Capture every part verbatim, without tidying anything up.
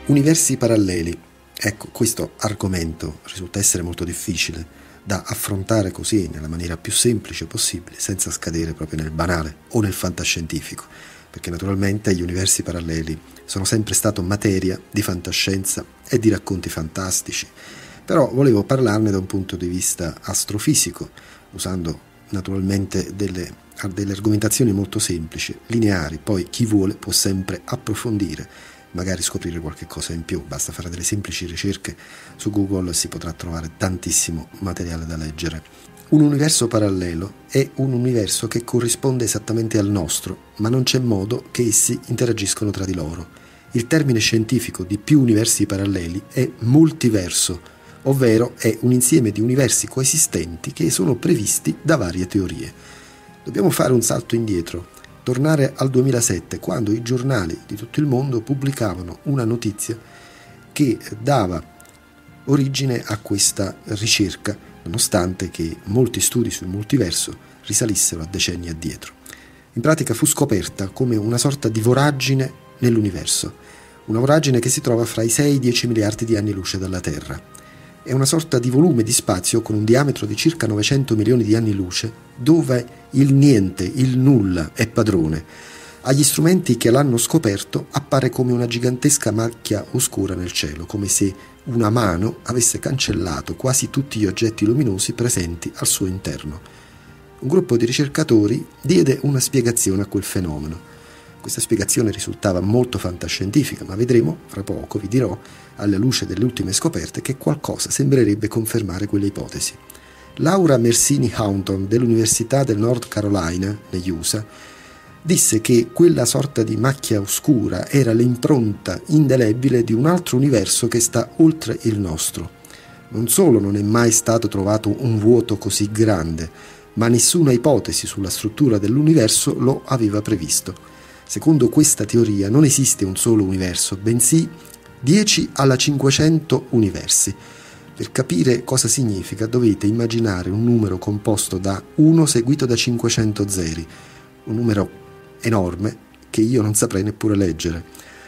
Universi paralleli. Ecco, questo argomento risulta essere molto difficile da affrontare così nella maniera più semplice possibile, senza scadere proprio nel banale o nel fantascientifico, perché naturalmente gli universi paralleli sono sempre stato materia di fantascienza e di racconti fantastici, però volevo parlarne da un punto di vista astrofisico, usando naturalmente delle, delle argomentazioni molto semplici, lineari. Poi chi vuole può sempre approfondire, magari scoprire qualche cosa in più, basta fare delle semplici ricerche su Google, si potrà trovare tantissimo materiale da leggere. Un universo parallelo è un universo che corrisponde esattamente al nostro, ma non c'è modo che essi interagiscono tra di loro. Il termine scientifico di più universi paralleli è multiverso, ovvero è un insieme di universi coesistenti che sono previsti da varie teorie. Dobbiamo fare un salto indietro, tornare al duemilasette, quando i giornali di tutto il mondo pubblicavano una notizia che dava origine a questa ricerca, nonostante che molti studi sul multiverso risalissero a decenni addietro. In pratica fu scoperta come una sorta di voragine nell'universo, una voragine che si trova fra i sei e i dieci miliardi di anni luce dalla Terra. È una sorta di volume di spazio con un diametro di circa novecento milioni di anni luce, dove il niente, il nulla è padrone. Agli strumenti che l'hanno scoperto appare come una gigantesca macchia oscura nel cielo, come se una mano avesse cancellato quasi tutti gli oggetti luminosi presenti al suo interno. Un gruppo di ricercatori diede una spiegazione a quel fenomeno. Questa spiegazione risultava molto fantascientifica, ma vedremo fra poco, vi dirò, alla luce delle ultime scoperte, che qualcosa sembrerebbe confermare quelle ipotesi. Laura Mersini Houghton dell'Università del North Carolina, negli U S A, disse che quella sorta di macchia oscura era l'impronta indelebile di un altro universo che sta oltre il nostro. Non solo non è mai stato trovato un vuoto così grande, ma nessuna ipotesi sulla struttura dell'universo lo aveva previsto. Secondo questa teoria non esiste un solo universo, bensì dieci alla cinquecento universi. Per capire cosa significa dovete immaginare un numero composto da uno seguito da cinquecento zeri, un numero enorme che io non saprei neppure leggere.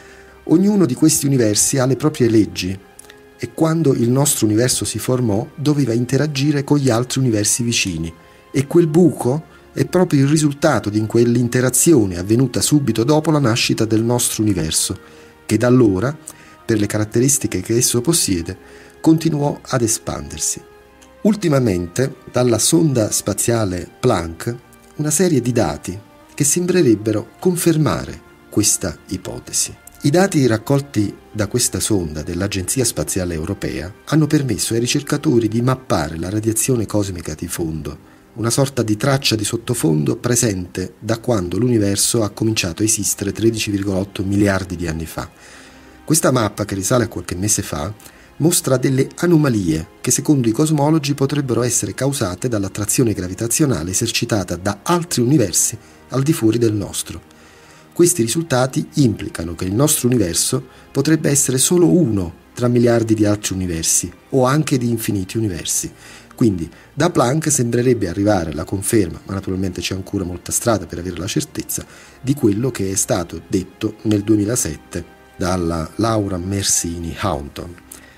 Ognuno di questi universi ha le proprie leggi e quando il nostro universo si formò doveva interagire con gli altri universi vicini, e quel buco è proprio il risultato di quell'interazione avvenuta subito dopo la nascita del nostro universo, che da allora, per le caratteristiche che esso possiede, continuò ad espandersi. Ultimamente, dalla sonda spaziale Planck, una serie di dati che sembrerebbero confermare questa ipotesi. I dati raccolti da questa sonda dell'Agenzia Spaziale Europea hanno permesso ai ricercatori di mappare la radiazione cosmica di fondo, una sorta di traccia di sottofondo presente da quando l'universo ha cominciato a esistere tredici virgola otto miliardi di anni fa. Questa mappa, che risale a qualche mese fa, mostra delle anomalie che secondo i cosmologi potrebbero essere causate dall'attrazione gravitazionale esercitata da altri universi al di fuori del nostro. Questi risultati implicano che il nostro universo potrebbe essere solo uno tra miliardi di altri universi, o anche di infiniti universi. Quindi da Planck sembrerebbe arrivare la conferma, ma naturalmente c'è ancora molta strada per avere la certezza, di quello che è stato detto nel duemilasette dalla Laura Mersini Houghton.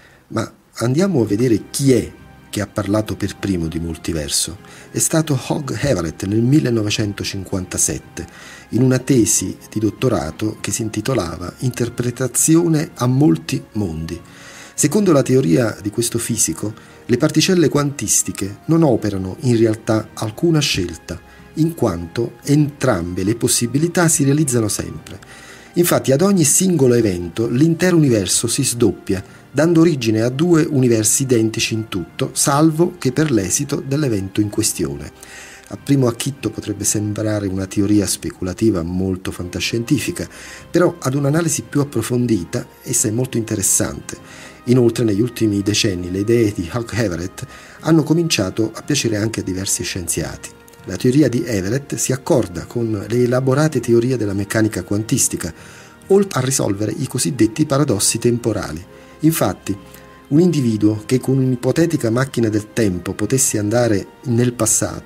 Ma andiamo a vedere chi è che ha parlato per primo di multiverso. È stato Hugh Everett nel millenovecentocinquantasette, in una tesi di dottorato che si intitolava Interpretazione a molti mondi. Secondo la teoria di questo fisico, le particelle quantistiche non operano in realtà alcuna scelta, in quanto entrambe le possibilità si realizzano sempre. Infatti ad ogni singolo evento l'intero universo si sdoppia, dando origine a due universi identici in tutto, salvo che per l'esito dell'evento in questione. A primo acchitto potrebbe sembrare una teoria speculativa molto fantascientifica, però ad un'analisi più approfondita essa è molto interessante. Inoltre negli ultimi decenni le idee di Hugh Everett hanno cominciato a piacere anche a diversi scienziati. La teoria di Everett si accorda con le elaborate teorie della meccanica quantistica, oltre a risolvere i cosiddetti paradossi temporali. Infatti, un individuo che con un'ipotetica macchina del tempo potesse andare nel passato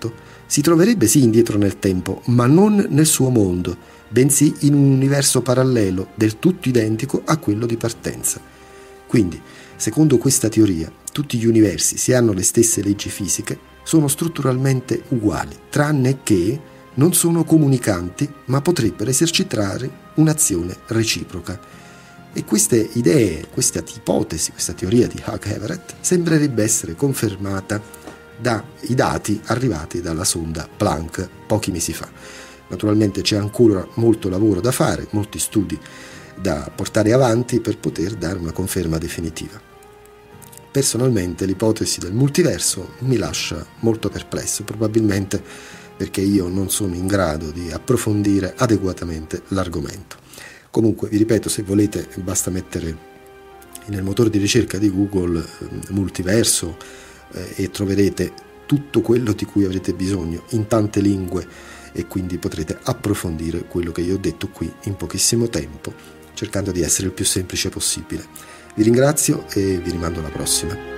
si troverebbe sì indietro nel tempo, ma non nel suo mondo, bensì in un universo parallelo del tutto identico a quello di partenza. Quindi, secondo questa teoria, tutti gli universi, se hanno le stesse leggi fisiche, sono strutturalmente uguali, tranne che non sono comunicanti, ma potrebbero esercitare un'azione reciproca. E queste idee, questa ipotesi, questa teoria di Hugh-Everett sembrerebbe essere confermata dai dati arrivati dalla sonda Planck pochi mesi fa. Naturalmente c'è ancora molto lavoro da fare, molti studi da portare avanti per poter dare una conferma definitiva. Personalmente l'ipotesi del multiverso mi lascia molto perplesso, probabilmente perché io non sono in grado di approfondire adeguatamente l'argomento. Comunque, vi ripeto, se volete basta mettere nel motore di ricerca di Google eh, multiverso eh, e troverete tutto quello di cui avrete bisogno in tante lingue, e quindi potrete approfondire quello che io ho detto qui in pochissimo tempo, cercando di essere il più semplice possibile. Vi ringrazio e vi rimando alla prossima.